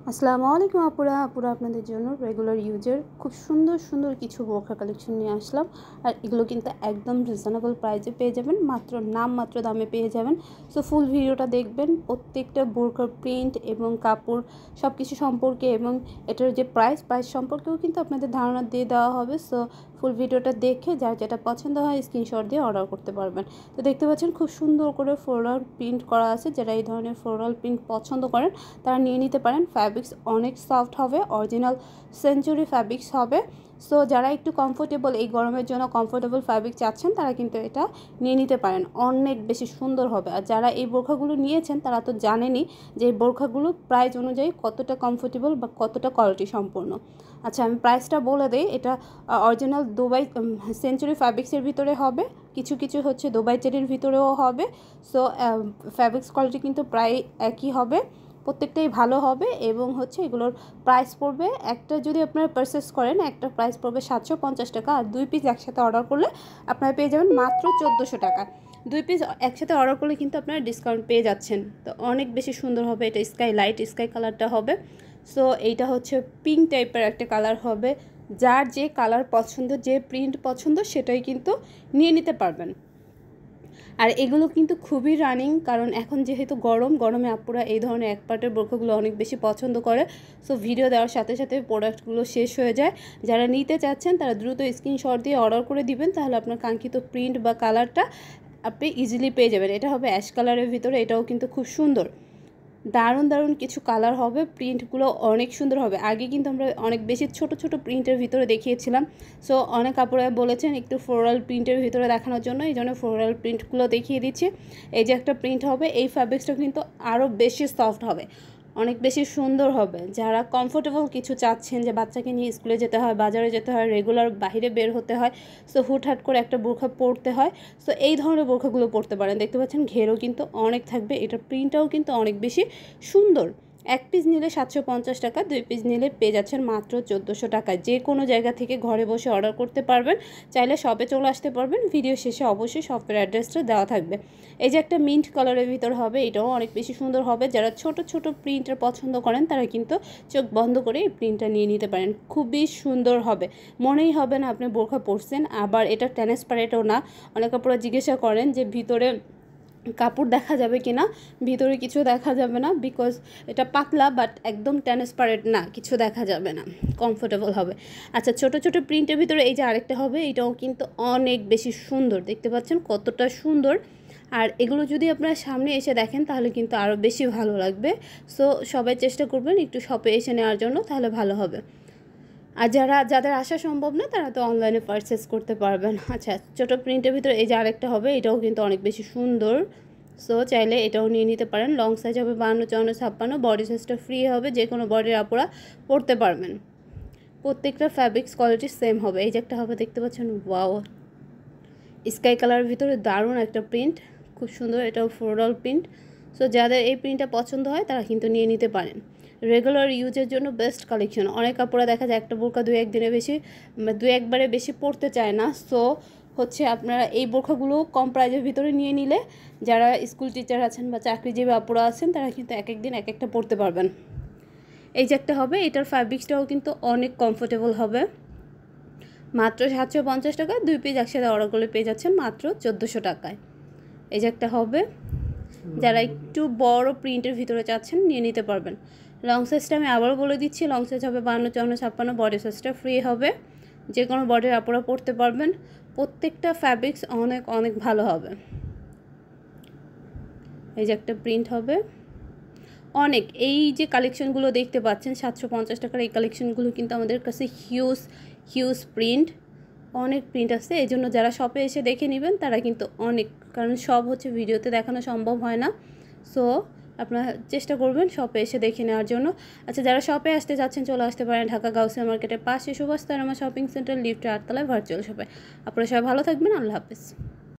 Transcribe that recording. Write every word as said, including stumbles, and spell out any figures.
আসসালামু আলাইকুম আপুরা আপুরা আপনাদের জন্য রেগুলার ইউজের খুব সুন্দর সুন্দর কিছু বোরখা কালেকশন নিয়ে আসলাম। আর এগুলো কিন্তু একদম রিজনেবল প্রাইসে পেয়ে যাবেন, মাত্র নাম মাত্র দামে পেয়ে যাবেন। সো ফুল ভিডিওটা দেখবেন, প্রত্যেকটা বোরখার প্রিন্ট এবং কাপড় সব কিছু সম্পর্কে এবং এটার যে প্রাইস প্রাইস সম্পর্কেও কিন্তু আপনাদের ধারণা দিয়ে দেওয়া হবে। সো ফুল ভিডিওটা দেখে যার যেটা পছন্দ হয় স্ক্রিনশট দিয়ে অর্ডার করতে পারবেন। তো দেখতে পাচ্ছেন খুব সুন্দর করে ফ্লোরাল প্রিন্ট করা আছে। যারা এই ধরনের ফ্লোরাল প্রিন্ট পছন্দ করেন তারা নিয়ে নিতে পারেন। ফ্যাব্রিক্স অনেক সফট হবে, অরিজিনাল সেঞ্চুরি ফ্যাব্রিক্স হবে। সো যারা একটু কমফোর্টেবল, এই গরমের জন্য কমফোর্টেবল ফ্যাব্রিক চাচ্ছেন তারা কিন্তু এটা নিয়ে নিতে পারেন, অনেক বেশি সুন্দর হবে। আর যারা এই বোরখাগুলো নিয়েছেন তারা তো জানেনই যে এই বোরখাগুলো প্রাইস অনুযায়ী কতটা কমফোর্টেবল বা কতটা কোয়ালিটি সম্পূর্ণ। আচ্ছা, আমি প্রাইসটা বলে দিই। এটা অরিজিনাল দুবাই সেঞ্চুরি ফ্যাব্রিক্সের ভিতরে হবে, কিছু কিছু হচ্ছে দুবাই চেরির ভিতরেও হবে। সো ফ্যাব্রিক্স কোয়ালিটি কিন্তু প্রায় একই হবে, প্রত্যেকটাই ভালো হবে। এবং হচ্ছে এগুলোর প্রাইস পড়বে, একটা যদি আপনারা পারচেস করেন একটা প্রাইস পড়বে সাতশো পঞ্চাশ টাকা, আর দুই পিস একসাথে অর্ডার করলে আপনারা পেয়ে যাবেন মাত্র চোদ্দোশো টাকা। দুই পিস একসাথে অর্ডার করলে কিন্তু আপনারা ডিসকাউন্ট পেয়ে যাচ্ছেন। তো অনেক বেশি সুন্দর হবে। এটা স্কাই লাইট স্কাই কালারটা হবে। সো এইটা হচ্ছে পিঙ্ক টাইপের একটা কালার হবে। যার যে কালার পছন্দ, যে প্রিন্ট পছন্দ সেটাই কিন্তু নিয়ে নিতে পারবেন। আর এগুলো কিন্তু খুবই রানিং, কারণ এখন যেহেতু গরম, গরমে আপুরা এই ধরনের এক পার্টের বোরখাগুলো অনেক বেশি পছন্দ করে। সো ভিডিও দেওয়ার সাথে সাথে প্রোডাক্টগুলো শেষ হয়ে যায়। যারা নিতে চাচ্ছেন তারা দ্রুত স্ক্রিনশট দিয়ে অর্ডার করে দিবেন, তাহলে আপনার কাঙ্ক্ষিত প্রিন্ট বা কালারটা আপনি ইজিলি পেয়ে যাবেন। এটা হবে অ্যাশ কালারের ভিতরে, এটাও কিন্তু খুব সুন্দর, দারুণ দারুণ কিছু কালার হবে। প্রিন্টগুলো অনেক সুন্দর হবে। আগে কিন্তু আমরা অনেক বেশি ছোট ছোট প্রিন্টের ভিতরে দেখিয়েছিলাম। সো অনেক আপুরা বলেছেন একটু ফ্লোরাল প্রিন্টের ভিতরে দেখানোর জন্য, এই জন্য ফ্লোরাল প্রিন্টগুলো দেখিয়ে দিচ্ছি। এই যে একটা প্রিন্ট হবে, এই ফ্যাব্রিক্সটা কিন্তু আরও বেশি সফট হবে, অনেক বেশি সুন্দর হবে। যারা কমফোর্টেবল কিছু চাচ্ছেন, যে বাচ্চাকে নিয়ে স্কুলে যেতে হয়, বাজারে যেতে হয়, রেগুলার বাইরে বের হতে হয়, সো হুটহাট করে একটা বোরখা পরতে হয়, সো এই ধরনের বোরখাগুলো পরতে পারেন। দেখতে পাচ্ছেন ঘেরও কিন্তু অনেক থাকবে, এটার প্রিন্টটাও কিন্তু অনেক বেশি সুন্দর। এক পিস নিলে সাতশো পঞ্চাশ টাকা, দুই পিস নিলে পেয়ে যাচ্ছেন মাত্র চোদ্দোশো টাকায়। যে কোনো জায়গা থেকে ঘরে বসে অর্ডার করতে পারবেন, চাইলে শপে চলে আসতে পারবেন। ভিডিও শেষে অবশ্যই শপের অ্যাড্রেসটা দেওয়া থাকবে। এই যে একটা মিন্ট কালারের ভিতর হবে, এটাও অনেক বেশি সুন্দর হবে। যারা ছোট ছোট প্রিন্টের পছন্দ করেন তারা কিন্তু চোখ বন্ধ করে এই প্রিন্টটা নিয়ে নিতে পারেন, খুবই সুন্দর হবে। মনেই হবে না আপনি বোরখা পরছেন। আবার এটা ট্রান্সপারেন্টও না। অনেক আপনারা জিজ্ঞাসা করেন যে ভিতরে কাপড় দেখা যাবে কি না, ভিতরে কিছু দেখা যাবে না, বিকজ এটা পাতলা, বাট একদম ট্রান্সপারেন্ট না, কিছু দেখা যাবে না, কমফোর্টেবল হবে। আচ্ছা, ছোট ছোট প্রিন্টের ভিতরে এই যে আরেকটা হবে, এটাও কিন্তু অনেক বেশি সুন্দর। দেখতে পাচ্ছেন কতটা সুন্দর। আর এগুলো যদি আপনারা সামনে এসে দেখেন তাহলে কিন্তু আরও বেশি ভালো লাগবে। সো সবাই চেষ্টা করবেন একটু শপে এসে নেওয়ার জন্য, তাহলে ভালো হবে। আর যারা যাদের আসা সম্ভব না তারা তো অনলাইনে পারচেস করতে পারবেন। আচ্ছা, ছোটো প্রিন্টের ভিতরে এই যে আরেকটা হবে, এটাও কিন্তু অনেক বেশি সুন্দর। সো চাইলে এটাও নিয়ে নিতে পারেন। লং সাইজ হবে বাহান্ন, চুয়ান্ন, ছাপ্পান্ন, বডি সাইজটা ফ্রি হবে, যে কোনো বডির আপুরা পরতে পারবেন। প্রত্যেকটা ফ্যাব্রিক্স কোয়ালিটি সেম হবে। এই যে একটা হবে, দেখতে পাচ্ছেন, ওয়াও, স্কাই কালারের ভিতরে দারুণ একটা প্রিন্ট, খুব সুন্দর। এটাও ফ্লোরাল প্রিন্ট। সো যাদের এই প্রিন্টটা পছন্দ হয় তারা কিন্তু নিয়ে নিতে পারেন। রেগুলার ইউজের জন্য বেস্ট কালেকশন। অনেক কাপড়া দেখা যায় একটা বোরখা দু একদিনে বেশি, দু একবারে বেশি পরতে চায় না। সো হচ্ছে আপনারা এই বোরখাগুলো কম প্রাইজের ভিতরে নিয়ে নিলে যারা স্কুল টিচার আছেন বা চাকরিজীবী আপুরা আছেন তারা কিন্তু এক এক দিন এক একটা পরতে পারবেন। এই যে একটা হবে, এটার ফ্যাব্রিক্সটাও কিন্তু অনেক কমফোর্টেবল হবে। মাত্র সাতশো পঞ্চাশ টাকা, দুই পিস একসাথে অর্ডার করলে পেয়ে যাচ্ছেন মাত্র চোদ্দোশো টাকায়। এই যে একটা হবে, যারা একটু বড় প্রিন্টের ভিতরে চাচ্ছেন নিয়ে নিতে পারবেন। লং সাইজটা আমি আবারও বলে দিচ্ছি, লং সাইজ হবে বান্ন, চুয়ান্ন, ছাপ্পান্ন, বডি সাইজটা ফ্রি হবে, যে কোনো বডির আপনারা পরতে পারবেন। প্রত্যেকটা ফ্যাব্রিক্স অনেক অনেক ভালো হবে। এই যে একটা প্রিন্ট হবে অনেক। এই যে কালেকশনগুলো দেখতে পাচ্ছেন সাতশো পঞ্চাশ টাকার, এই কালেকশনগুলো কিন্তু আমাদের কাছে হিউজ হিউজ প্রিন্ট, অনেক প্রিন্ট আছে। এই জন্য যারা শপে এসে দেখে নেবেন তারা কিন্তু অনেক, কারণ সব হচ্ছে ভিডিওতে দেখানো সম্ভব হয় না। সো আপনারা চেষ্টা করবেন শপে এসে দেখে নেওয়ার জন্য। আচ্ছা, যারা শপে আসতে যাচ্ছেন চলে আসতে পারেন ঢাকা গাউসিয়া মার্কেটের পাশে সুভাষ তারামা শপিং সেন্টার, লিফটের আটতলায়, ভার্চুয়াল শপে। আপনারা সবাই ভালো থাকবেন। আল্লাহ হাফেজ।